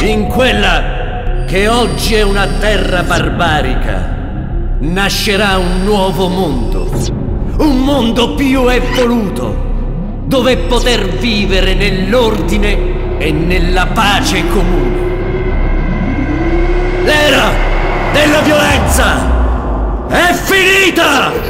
In quella che oggi è una terra barbarica nascerà un nuovo mondo. Un mondo più evoluto, dove poter vivere nell'ordine e nella pace comune. L'era della violenza è finita!